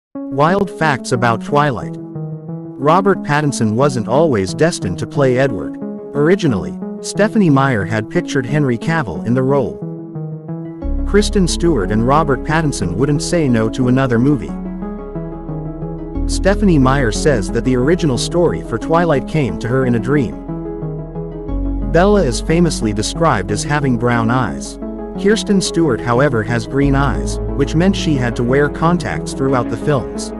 Wild facts about Twilight. Robert Pattinson wasn't always destined to play Edward. Originally, Stephenie Meyer had pictured Henry Cavill in the role. Kristen Stewart and Robert Pattinson wouldn't say no to another movie. Stephenie Meyer says that the original story for Twilight came to her in a dream. Bella is famously described as having brown eyes. Kristen Stewart, however, has green eyes, which meant she had to wear contacts throughout the films.